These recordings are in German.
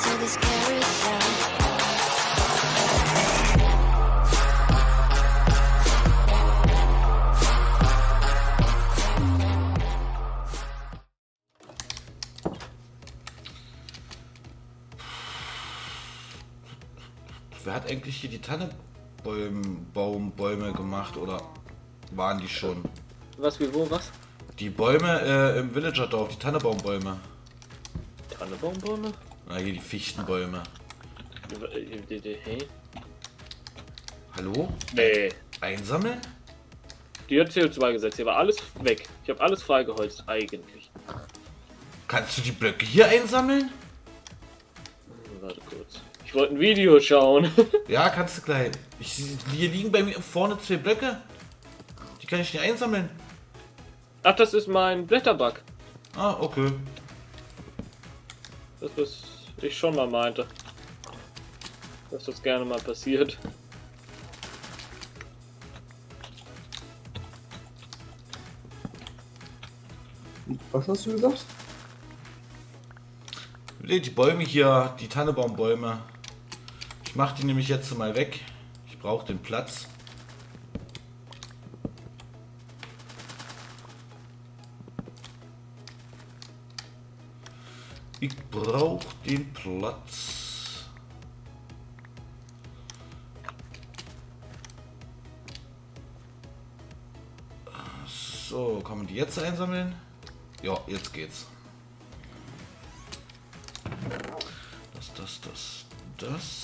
Wer hat eigentlich hier die Tannenbaumbäume gemacht oder waren die schon? Was, wie, wo, was? Die Bäume im Villagerdorf, die Tannenbaumbäume. Tannenbaumbäume? Na hier die Fichtenbäume. Hey? Hallo? Nee. Einsammeln? Die hat CO2 gesetzt, hier war alles weg. Ich habe alles freigeholzt, eigentlich. Kannst du die Blöcke hier einsammeln? Warte kurz. Ich wollte ein Video schauen. Ja, kannst du gleich. Hier liegen bei mir vorne 2 Blöcke. Die kann ich nicht einsammeln. Ach, das ist mein Blätterbug. Ah, okay. Das, was ich schon mal meinte. Dass das gerne mal passiert. Was hast du gesagt? Die Bäume hier, die Tannenbaumbäume. Ich mache die nämlich jetzt mal weg. Ich brauche den Platz. Ich brauche den Platz. So, kann man die jetzt einsammeln? Ja, jetzt geht's. Das.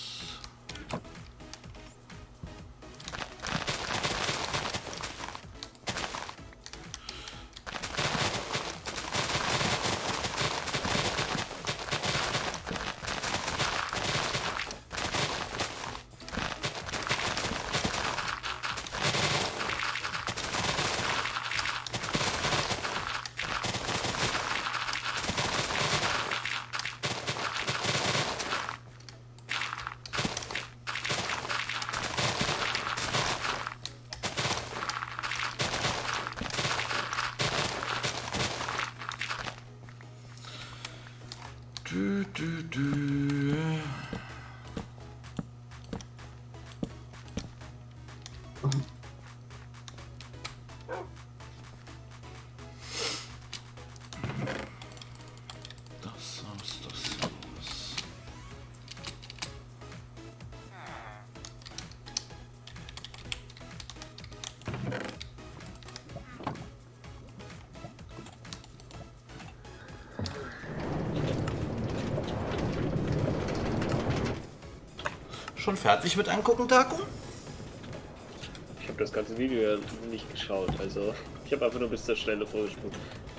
Schon fertig mit angucken, Taku? Ich habe das ganze Video ja nicht geschaut, also ich habe einfach nur bis zur Stelle vorgespult.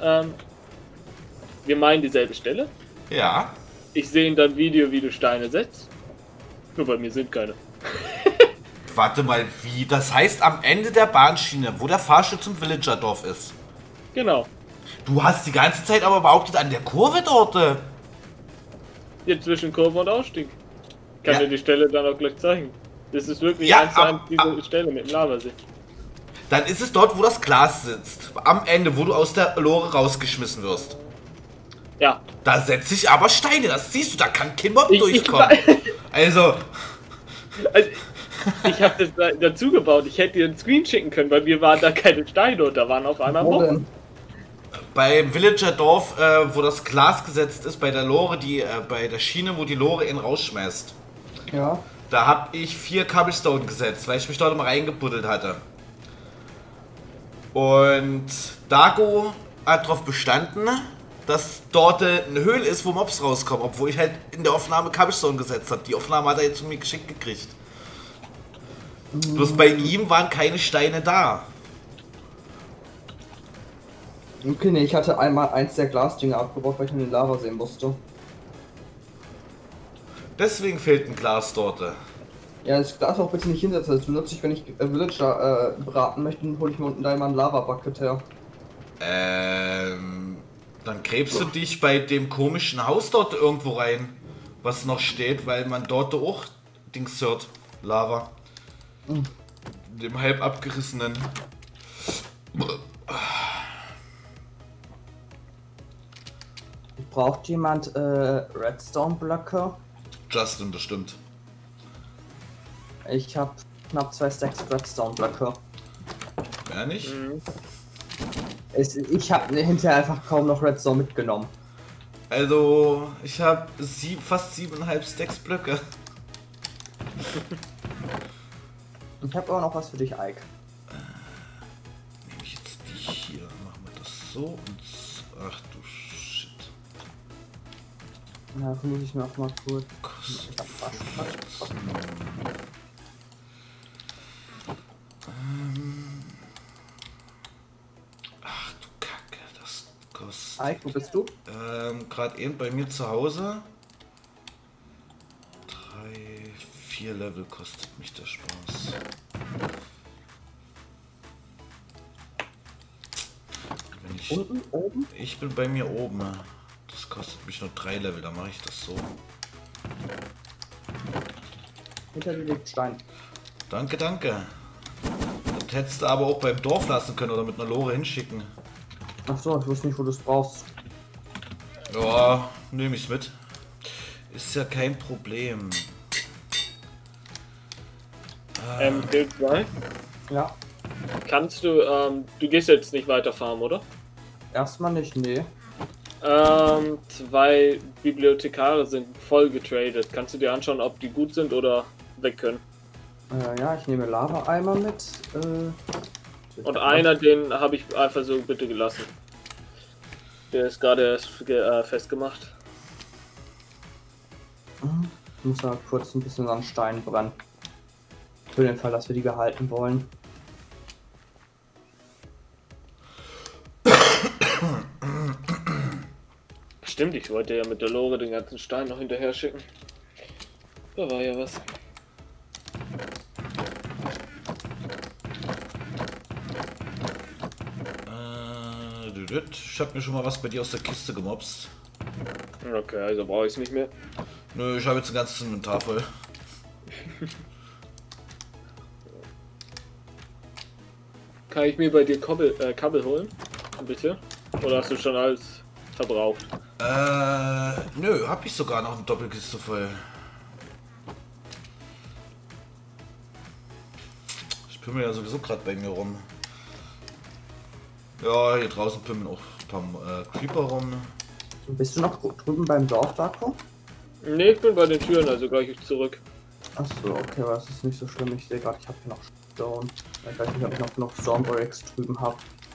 Wir meinen dieselbe Stelle? Ja. Ich sehe in deinem Video, wie du Steine setzt. Nur bei mir sind keine. Warte mal, wie? Das heißt am Ende der Bahnschiene, wo der Fahrstuhl zum Villagerdorf ist. Genau. Du hast die ganze Zeit aber behauptet an der Kurve dort. Hier zwischen Kurve und Ausstieg. Ich kann Ja. dir die Stelle dann auch gleich zeigen. Das ist wirklich Ja, 1:1 diese Stelle mit dem Lavasee. Dann ist es dort, wo das Glas sitzt. Am Ende, wo du aus der Lore rausgeschmissen wirst. Ja. Da setze ich aber Steine, das siehst du, da kann kein Mob durchkommen. Also, Ich habe das dazu gebaut. Ich hätte dir einen Screen schicken können, weil mir waren da keine Steine und da waren auf einmal Wo Mobs. denn? beim Villagerdorf, wo das Glas gesetzt ist, bei der Lore, bei der Schiene, wo die Lore ihn rausschmeißt. Ja. Da habe ich 4 Cobblestone gesetzt, weil ich mich dort mal reingebuddelt hatte. Und Dago hat darauf bestanden, dass dort eine Höhle ist, wo Mobs rauskommen, obwohl ich halt in der Aufnahme Cobblestone gesetzt habe. Die Aufnahme hat er jetzt von mir geschickt gekriegt. Bloß bei ihm waren keine Steine da. Okay, nee, ich hatte einmal eins der Glasdinger abgebaut, weil ich nur den Lava sehen musste. Deswegen fehlt ein Glas dort. Ja, das Glas auch bitte nicht hinsetzen. Das benutze ich, wenn ich Villager braten möchte, dann hole ich mir unten da immer ein Lava-Bucket her. Dann gräbst du dich bei dem komischen Haus dort irgendwo rein, was noch steht, weil man dort auch Dings hört. Lava. Dem halb abgerissenen. Braucht jemand Redstone-Blöcke? Justin bestimmt. Ich habe knapp 2 Stacks Redstone-Blöcke. Mehr nicht? Ich habe hinterher einfach kaum noch Redstone mitgenommen. Also, ich habe fast 7,5 Stacks Blöcke. Ich habe auch noch was für dich, Ike. Nehme ich jetzt die hier, machen wir das so und... Ach du Shit. Ja, das muss ich mir auch mal kurz... Kostet Ach du Kacke, das kostet... Ike, wo bist du? Gerade eben bei mir zu Hause. 3, 4 Level kostet mich der Spaß. Wenn ich, Unten, oben? ich bin bei mir oben. Das kostet mich nur 3 Level, da mache ich das so. Hinter dir liegt Stein. Danke, danke. Das hättest du aber auch beim Dorf lassen können oder mit einer Lore hinschicken. Ach so, ich wusste nicht, wo du es brauchst. Ja, nehme ich's mit. Ist ja kein Problem. Guild Drive, Ja, kannst du, du gehst jetzt nicht weiter farmen, oder? erstmal nicht, nee. 2 Bibliothekare sind voll getradet. Kannst du dir anschauen, ob die gut sind oder weg können? Ja, ich nehme Lava-Eimer mit. Und einer, den habe ich einfach so bitte gelassen. Der ist gerade erst festgemacht. Ich muss da kurz ein bisschen an Stein brennen. Für den Fall, dass wir die behalten wollen. Stimmt, ich wollte ja mit der Lore den ganzen Stein noch hinterher schicken. Da war ja was. Ich habe mir schon mal was bei dir aus der Kiste gemobst. Okay, also brauche ich es nicht mehr. Nö, ich habe jetzt ein ganzes Inventar voll. Kann ich mir bei dir Kabel holen? Bitte? Oder hast du schon alles verbraucht? Nö, hab ich sogar noch eine Doppelkiste voll. Ich pimmel ja sowieso gerade bei mir rum. Ja, hier draußen pimmeln auch ein paar Creeper rum. Bist du noch drüben beim Dorf, Darko? Ne, ich bin bei den Türen, also gleich zurück. Achso, okay, aber das ist nicht so schlimm. Ich sehe gerade, ich habe hier noch Stone. Ich weiß nicht, ob ich noch genug Stormbricks drüben habe.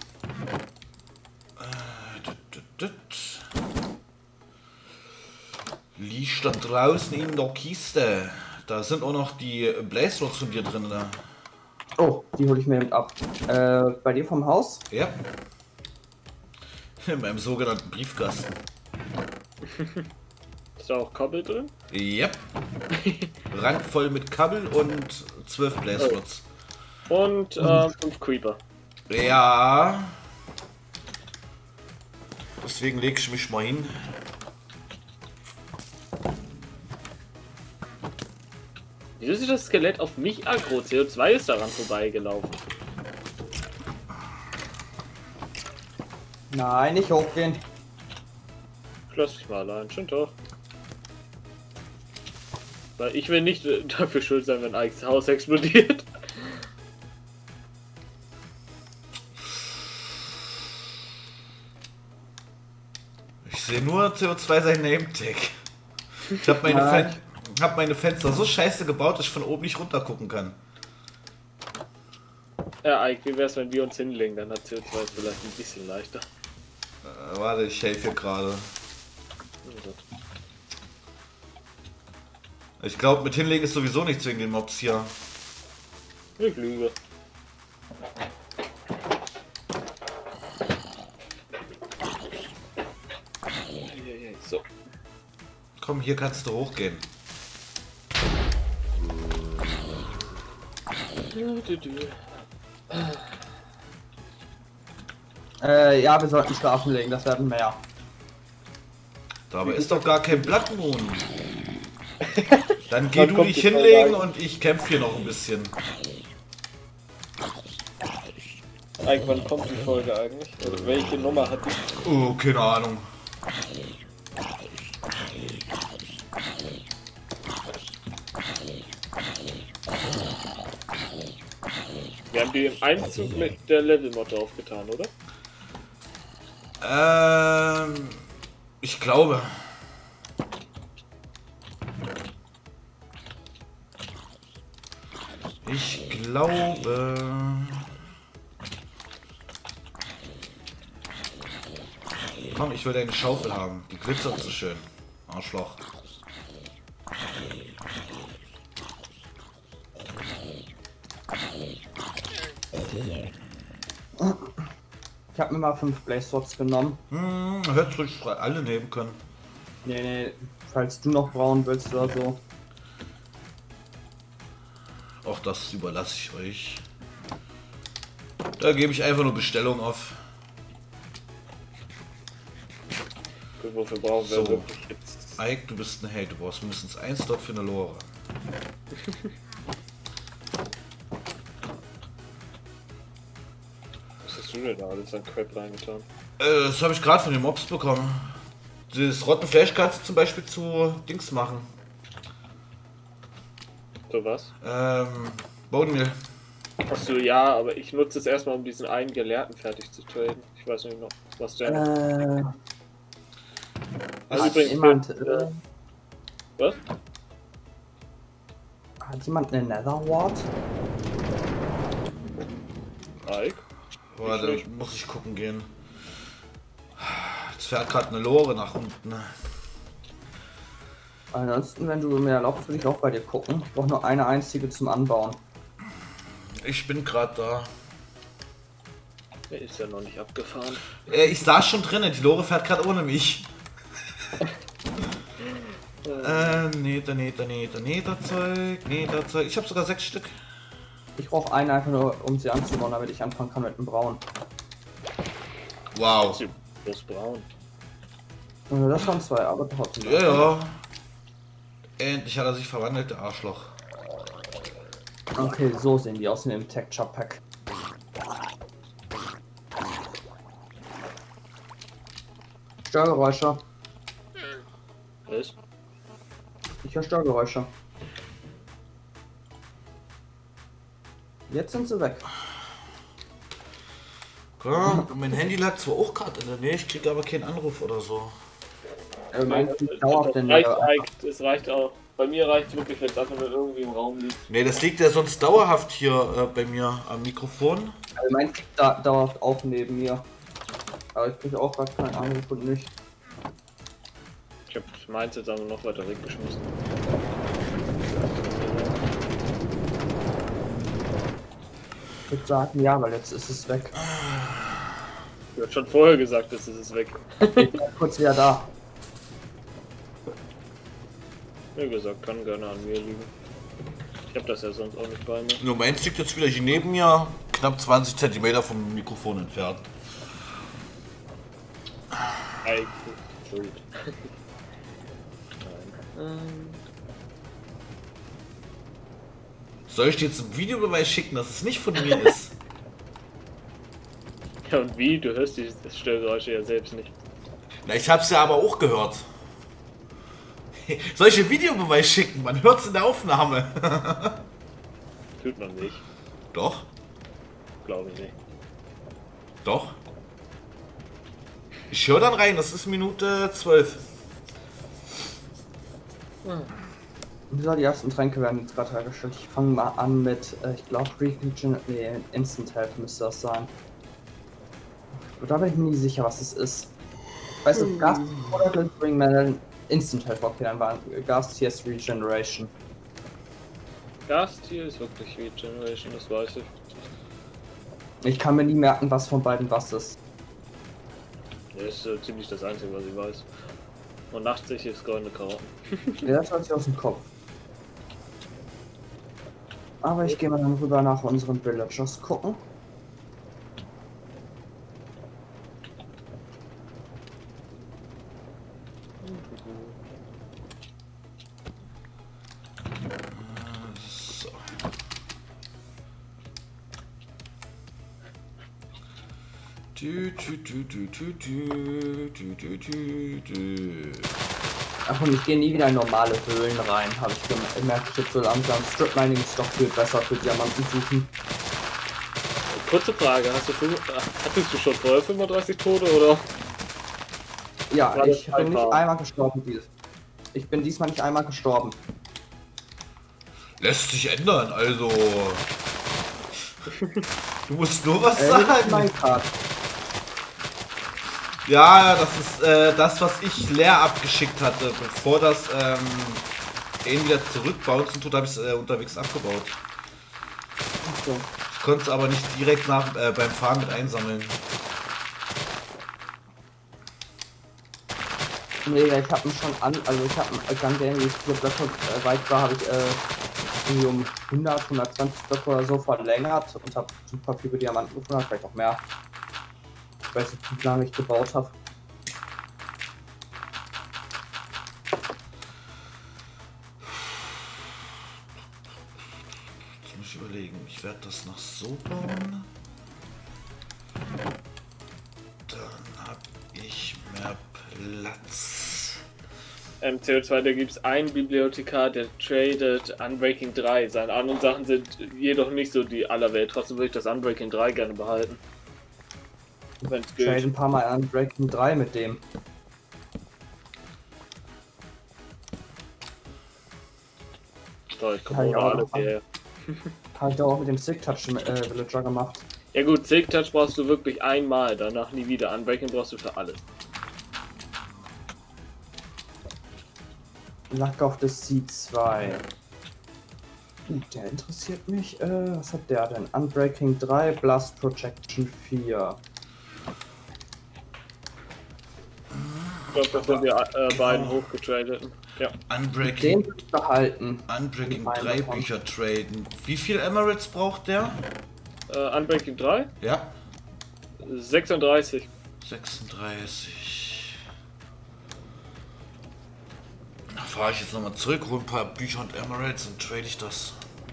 Liegt da draußen in der Kiste. Da sind auch noch die Blaze Rods von dir drin. Da. Oh, die hole ich mir eben ab. Bei dir vom Haus? Ja. In meinem sogenannten Briefkasten. Ist da auch Kabel drin? Ja. Randvoll mit Kabel und 12 Blaze Rods. Und 5 Creeper. Ja. Deswegen leg ich mich mal hin. Wieso ist das Skelett auf mich aggro? CO2 ist daran vorbeigelaufen. Nein, nicht hochgehen. Lass dich mal allein, schön doch. Weil ich will nicht dafür schuld sein, wenn Ikes Haus explodiert. Ich sehe nur CO2 sein Name-Tag. Ich habe meine Fenster so scheiße gebaut, dass ich von oben nicht runter gucken kann. Ja, Ike, wie wär's, wenn wir uns hinlegen? Dann hat CO2 vielleicht ein bisschen leichter. Warte, ich helfe hier gerade. Ich glaube, mit hinlegen ist sowieso nichts wegen den Mobs hier. Ich lüge. So. Komm, hier kannst du hochgehen. Ja, wir sollten schlafen legen, das werden mehr. Dabei ist doch gar kein Blood Moon. Dann geh du dich hinlegen und ich kämpfe hier noch ein bisschen. Ike, wann kommt die Folge eigentlich? Oder welche Nummer hat die? Oh, keine Ahnung. haben die im Einzug mit der Level-Mod aufgetan, oder? Ich glaube. Ich glaube. Komm, ich will deine Schaufel haben. Die glitzert so schön. Arschloch. Ich habe mir mal 5 Blaze Swords genommen. Hättest ruhig alle nehmen können. Nee, falls du noch brauen willst oder so. Auch das überlasse ich euch. Da gebe ich einfach nur Bestellung auf. Wofür brauchen wir So. wirklich jetzt? Ike, du bist ein Held. Du brauchst mindestens 1 dort für eine Lore. Was hast du denn da alles an Crap reingetan? Das habe ich gerade von den Mobs bekommen. Das Rotten Fleisch kannst du zum Beispiel zu Dings machen. So was? Bodenmehl. Achso, ja, aber ich nutze es erstmal, um diesen einen Gelehrten fertig zu traden. Ich weiß nicht noch, was der noch. Also Hat übrigens, jemand, was? hat jemand eine Netherwart? Ike? Warte, nicht. muss ich gucken gehen. Jetzt fährt gerade eine Lore nach unten. Ansonsten, wenn du mir erlaubst, will ich auch bei dir gucken. Ich brauche nur eine einzige zum Anbauen. Ich bin gerade da. Der ist ja noch nicht abgefahren. Ich saß schon drinnen, die Lore fährt gerade ohne mich. Nederzeug. Ich habe sogar 6 Stück. Ich brauche eine einfach nur, um sie anzubauen, damit ich anfangen kann mit dem Brauen. Wow. Sie bloß braun. Das waren 2, aber trotzdem. Ja. Endlich hat er sich verwandelt, der Arschloch. Okay, so sehen die aus in dem Texture Pack. Störgeräusche. Was? Ich höre Störgeräusche. Jetzt sind sie weg. Ja, mein Handy lag zwar auch gerade in der Nähe, ich kriege aber keinen Anruf oder so. Es reicht auch. Bei mir reicht es wirklich, wenn es einfach nur irgendwie im Raum liegt. Ne, das liegt ja sonst dauerhaft hier bei mir am Mikrofon. Also mein kriegt da dauerhaft auch neben mir. Aber ich kriege auch gerade keinen Anruf und nicht. Ich habe meins jetzt aber noch weiter weggeschmissen. Ich würde sagen, ja, weil jetzt ist es weg. Du hast schon vorher gesagt, dass es weg. Ich bin kurz wieder da. Wie gesagt, kann gerne an mir liegen. Ich habe das ja sonst auch nicht bei mir. Nur meins liegt jetzt wieder hier neben mir, knapp 20 cm vom Mikrofon entfernt. Ike, schuld. Nein. Soll ich dir jetzt einen Videobeweis schicken, dass es nicht von mir ist? Ja, und wie? Du hörst die Störgeräusche ja selbst nicht. Na, ich hab's ja aber auch gehört. Soll ich dir einen Videobeweis schicken? Man hört's in der Aufnahme. Tut man nicht. Doch, Glaube ich nicht. doch. Ich höre dann rein, das ist Minute 12. Die ersten Tränke werden jetzt gerade hergestellt. Ich fange mal an mit, ich glaube, Instant Health müsste das sein. Und da bin ich mir nicht sicher, was es ist. Weißt du, Gas oder Glittering Metal Instant Health, okay, dann war Gas TS Regeneration. Gastier ist wirklich Regeneration, das weiß ich. Ich kann mir nie merken, was von beiden was ist. Das ist ziemlich das Einzige, was ich weiß. Und Nachtsicht ist goldene Karotten. Ja, das hat sich aus dem Kopf. Aber ich gehe mal dann rüber nach unseren Villagers gucken. So. Ach, und ich gehe nie wieder in normale Höhlen rein, habe ich gemerkt, jetzt so langsam. Strip Mining ist doch viel besser für Diamanten suchen. Kurze Frage, hattest du schon vorher 35 Tote oder? Ja, War das ich bin nicht einfach? einmal gestorben. Ich bin diesmal nicht einmal gestorben. Lässt sich ändern, also. Du musst nur was Hier ist mein sagen. Card. Ja, das ist das, was ich leer abgeschickt hatte. Bevor das ihn wieder zurückbouncen tut, habe ich es unterwegs abgebaut. So. Ich konnte es aber nicht direkt beim Fahren mit einsammeln. Nee, ich habe mich schon also ich habe ganz gerne, wie viele Blöcke weit war, habe ich irgendwie um 100, 120 Blöcke oder so verlängert und habe super viele Diamanten gefunden, vielleicht auch mehr. Ich weiß nicht, wie lange ich gebaut habe. Jetzt muss ich überlegen, ich werde das noch so bauen. Dann habe ich mehr Platz. CO2, da gibt es einen Bibliothekar, der tradet Unbreaking 3. Seine anderen Sachen sind jedoch nicht so die aller Welt. Trotzdem würde ich das Unbreaking 3 gerne behalten. Wenn es Ich trade geht. ein paar Mal an Breaking 3 mit dem. So, ich komme Kann ich ohne auch alles machen. hierher. Habe ich doch auch mit dem Sick Touch Villager gemacht. Ja gut, Silk Touch brauchst du wirklich einmal, danach nie wieder. Unbreaking brauchst du für alles. Luck of the Sea 2. Der interessiert mich. Was hat der denn? Unbreaking 3, Blast Projection 4. Ich glaube, das sind die beiden hochgetradeten. Ja. Den Unbreaking, würde ich behalten. Unbreaking Mit 3 einem Bücher traden. Wie viel Emirates braucht der? Unbreaking 3? Ja, 36. 36. Da fahre ich jetzt nochmal zurück, hole ein paar Bücher und Emirates und trade ich das.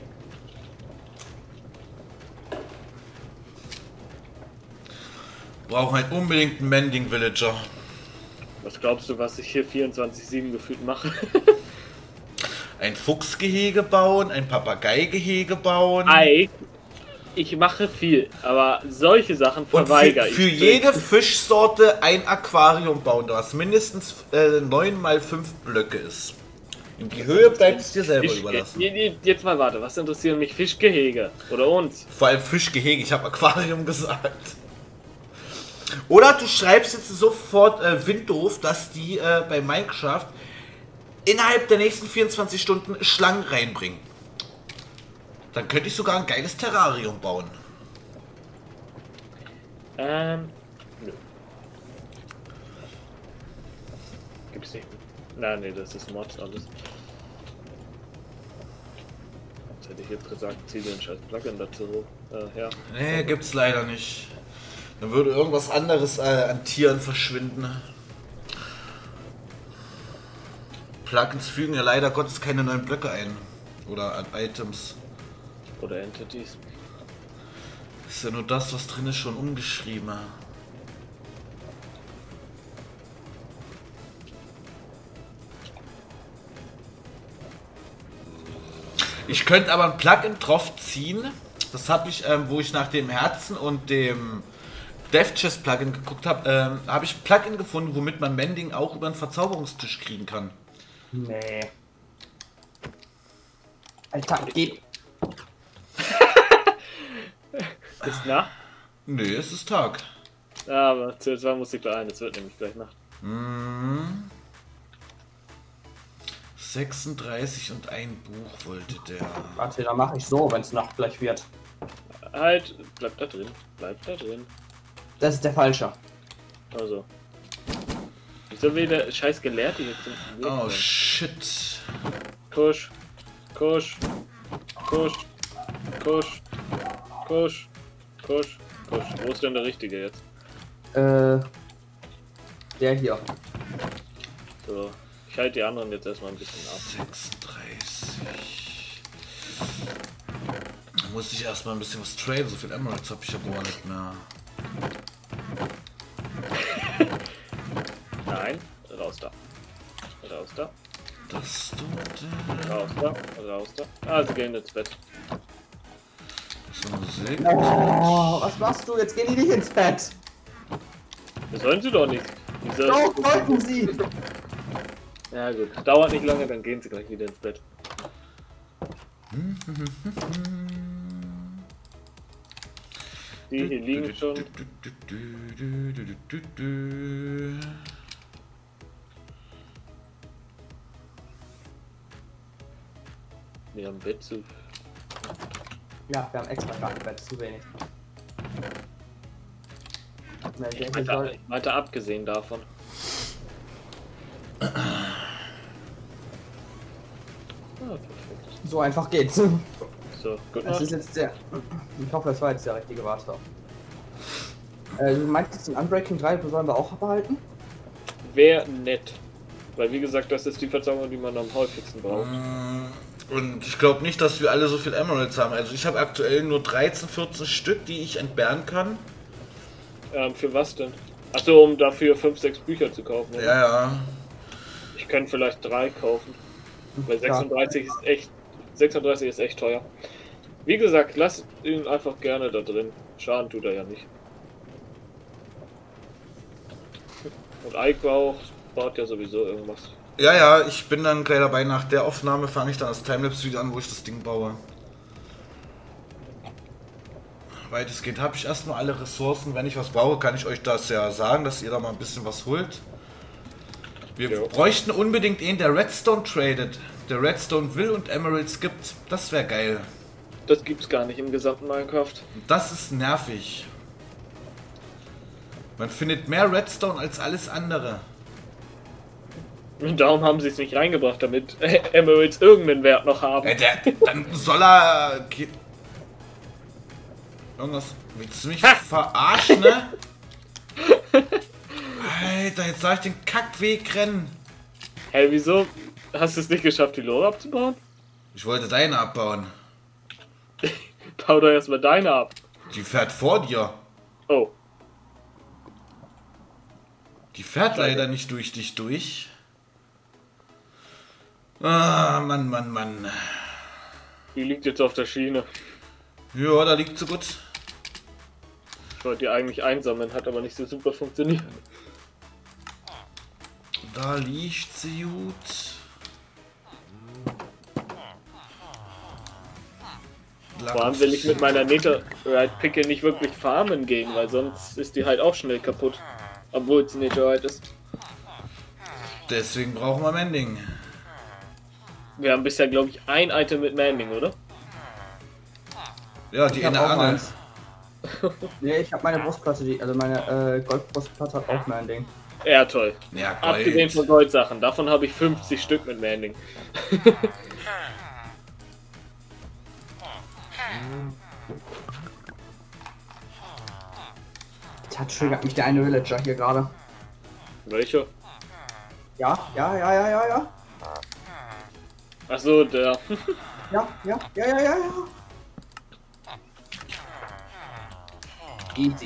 Brauchen halt unbedingt einen Mending Villager. Was glaubst du, was ich hier 24/7 gefühlt mache? Ein Fuchsgehege bauen, ein Papageigehege bauen. Ei. Ich mache viel, aber solche Sachen Und verweigere ich. für jede Fischsorte ein Aquarium bauen, was mindestens 9 mal 5 Blöcke ist. In die Höhe bleibt es dir selber überlassen. Jetzt mal warte, was interessieren mich Fischgehege? Oder uns? Vor allem Fischgehege, ich habe Aquarium gesagt. Oder du schreibst jetzt sofort Windhof, dass die bei Minecraft innerhalb der nächsten 24 Stunden Schlangen reinbringen. Dann könnte ich sogar ein geiles Terrarium bauen. Nö. Gibt's nicht. Na, nee, das ist Mods alles. Jetzt hätte ich jetzt gesagt, zieh den scheiß Plugin dazu hoch. Ja. Nee, gibt's leider nicht. Dann würde irgendwas anderes an Tieren verschwinden. Plugins fügen ja leider Gottes keine neuen Blöcke ein. Oder an Items. Oder Entities. Ist ja nur das, was drin ist, schon umgeschrieben. Ich könnte aber ein Plugin drauf ziehen. Das habe ich, wo ich nach dem Herzen und dem Death Chest Plugin geguckt habe, habe ich ein Plugin gefunden, womit man Mending auch über einen Verzauberungstisch kriegen kann. Nee. Alter, geht. Ist Nacht? Nö, es ist Tag. Ja, aber CO2 muss ich beeilen, es wird nämlich gleich Nacht. 36 und ein Buch wollte der. Warte, dann mache ich so, wenn es Nacht gleich wird. Halt, bleib da drin, bleib da drin. Das ist der falsche. Also. Wieso will der scheiß Gelehrte jetzt im Weg Oh sein? shit. Kusch, Kusch, Kusch, Kusch, Kusch, Kusch, Kusch. Wo ist denn der Richtige jetzt? Der hier. So, ich halte die anderen jetzt erstmal ein bisschen ab. 36. Da muss ich erstmal ein bisschen was traden, so viel Emeralds habe ich ja gar nicht mehr. Nein, raus da. Raus da, Das tut. raus da, raus da. Ah, sie gehen ins Bett. Das So, Sekt. Oh, was machst du? Jetzt gehen die nicht ins Bett. Das sollen sie doch nicht. Wieso? Doch, wollten sie. Ja gut, dauert nicht lange, dann gehen sie gleich wieder ins Bett. Die hier liegen schon. Wir haben Bett zu. Ja, wir haben extra gar kein Bett, zu wenig. Ich meinte abgesehen davon. Ah, perfekt. So einfach geht's. So, gut. Das ist jetzt der. Ich hoffe, das war jetzt der richtige Master. Du meintest den Unbreaking 3 sollen wir auch behalten? Wäre nett. Weil wie gesagt, das ist die Verzauberung, die man am häufigsten braucht. Und ich glaube nicht, dass wir alle so viel Emeralds haben. Also ich habe aktuell nur 13, 14 Stück, die ich entbehren kann. Für was denn? Achso, um dafür 5, 6 Bücher zu kaufen. Oder? Ja, ja. Ich könnte vielleicht 3 kaufen. Weil 36 ist echt teuer. Wie gesagt, lasst ihn einfach gerne da drin. Schaden tut er ja nicht. Und Ike baut ja sowieso irgendwas. Ja, ja, ich bin dann gleich dabei. Nach der Aufnahme fange ich dann das Timelapse wieder an, wo ich das Ding baue. Weitestgehend habe ich erstmal alle Ressourcen. Wenn ich was brauche, kann ich euch das ja sagen, dass ihr da mal ein bisschen was holt. Wir bräuchten unbedingt einen, der Redstone tradet. Der Redstone will und Emeralds gibt. Das wäre geil. Das gibt's gar nicht im gesamten Minecraft. Das ist nervig. Man findet mehr Redstone als alles andere. Und darum haben sie es nicht reingebracht, damit Emeralds irgendeinen Wert noch haben. Dann soll er... Irgendwas... Willst du mich verarschen, ne? Alter, jetzt soll ich den Kackweg rennen. Hey, wieso hast du es nicht geschafft, die Lore abzubauen? Ich wollte deine abbauen. Bau doch erstmal deine ab. Die fährt vor dir. Oh. Die fährt leider nicht durch dich durch. Ah, Mann, Mann, Mann. Die liegt jetzt auf der Schiene. Ja, da liegt sie gut. Ich wollte die eigentlich einsammeln, hat aber nicht so super funktioniert. Da liegt sie gut. Vor allem will ich mit meiner Netherite-Picke nicht wirklich farmen gehen, weil sonst ist die halt auch schnell kaputt. Obwohl sie Netherite ist. Deswegen brauchen wir Mending. Wir haben bisher, glaube ich, ein Item mit Mending, oder? Ja, die in der Angel. Nee, ich habe meine Brustplatte, also meine Goldbrustplatte hat auch Mending. Ja, toll. Ja, Abgesehen von Goldsachen. Davon habe ich 50 Stück mit Mending. Da triggert mich der eine Villager hier gerade. Welcher? Ja. Achso, der. Ja. Easy.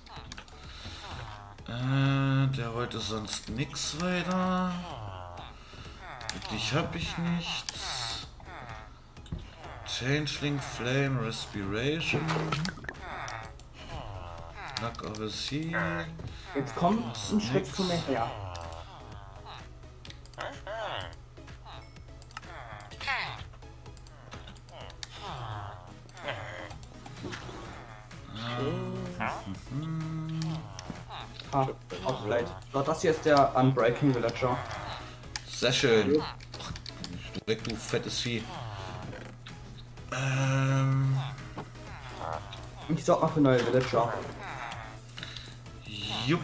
Der wollte sonst nix weiter. Mit dich hab ich nichts. Changeling, Flame, Respiration. Knock of the Sea. Jetzt komm ein Schritt zu mir her. Aufleitet. So, das hier ist der Unbreaking Villager. Sehr schön. Du weg, du fettes Vieh. Ich sorge mal für neue Villager. Jupp.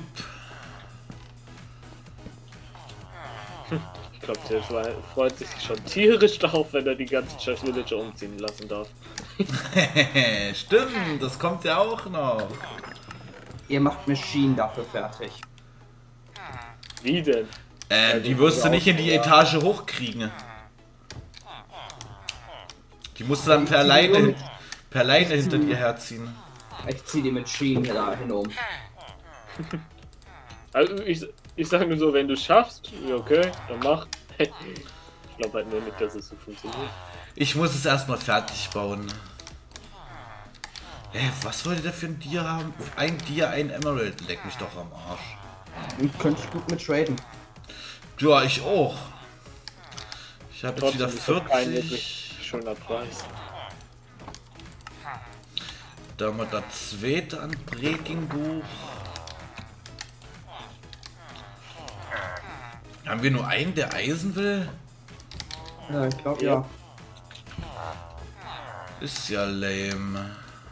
Ich glaube, der freut sich schon tierisch darauf, wenn er die ganzen scheiß Villager umziehen lassen darf. Stimmt, das kommt ja auch noch. Ihr macht Maschinen dafür fertig. Wie denn? Die wirst du nicht in die Etage hochkriegen. Die musst du dann per Leine hinter dir herziehen. Ich zieh die Maschinen hier dahin um. Also ich sage nur so, wenn du schaffst, ja, okay, dann mach. Ich glaube halt nur nicht, dass es so funktioniert. Ich muss es erstmal fertig bauen. Was wollt ihr da für ein Tier haben? Ein Tier, ein Emerald. Leck mich doch am Arsch. Könnte ich gut mit traden. Ja, ich auch. Ich habe jetzt wieder Trotzdem ist das kein 40. wirklich schöner Preis. Da haben wir das zweite an Breaking-Buch. Haben wir nur einen, der Eisen will? Ja, ich glaube Ja. ja. Ist ja lame.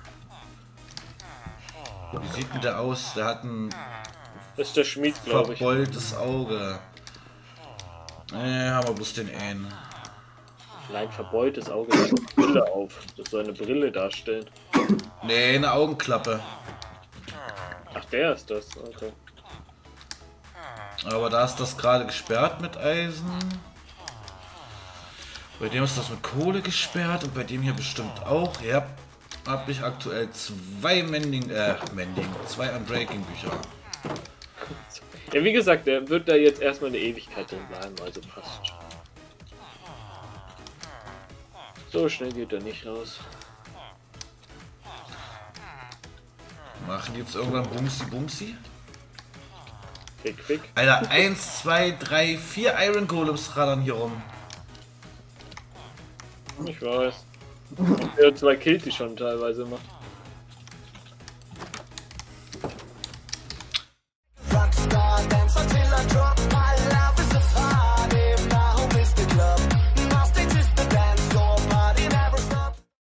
Wie sieht denn der aus? Der hat ein Das ist der Schmied, glaube ich. verbeultes Auge. Haben wir bloß den einen. Nein, verbeultes Auge, der hat eine Brille auf. Das soll eine Brille darstellen. Nee, eine Augenklappe. Ach, der ist das. Okay. Aber da ist das gerade gesperrt mit Eisen. Bei dem ist das mit Kohle gesperrt und bei dem hier bestimmt auch. Ja, habe ich aktuell zwei zwei Unbreaking-Bücher. Ja, wie gesagt, der wird da jetzt erstmal eine Ewigkeit drin bleiben, also passt. So schnell geht er nicht raus. Machen die jetzt irgendwann Bumsi Bumsi? Fick, fick. Alter, 1, 2, 3, 4 Iron Golems radern hier rum. Ich weiß. CO2 killt die schon teilweise immer.